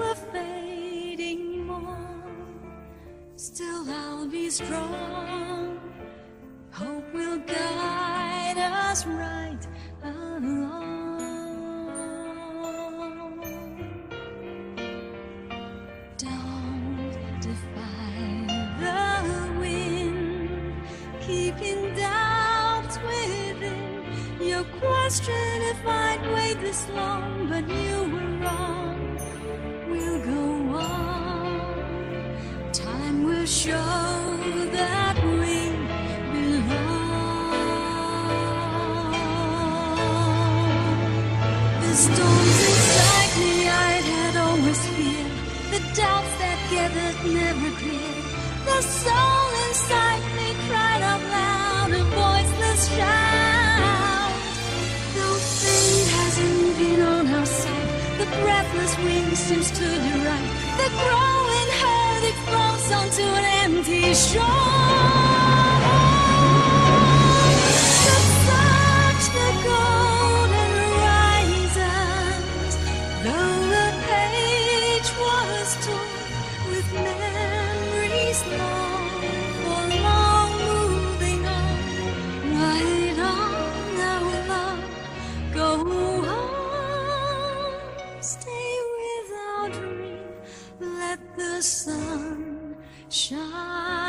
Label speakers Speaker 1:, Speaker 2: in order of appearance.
Speaker 1: the fading morn, still I'll be strong. Hope will guide us right along. Don't defy the wind, keeping doubts within. You question if I'd wait this long, but you were wrong. We'll go on. Time will show that we belong. The storms inside me I had always feared, the doubts that gathered never cleared. The soul inside me cried out loud, a voiceless shout. Though fate hasn't been on our side, the breathless wind seems to deride. The growing hurt, it flows onto an empty shore. To search the golden horizons, though the page was torn with memories long, for long moving on, right on our love. Go on, stay with our dream, let the sun shine.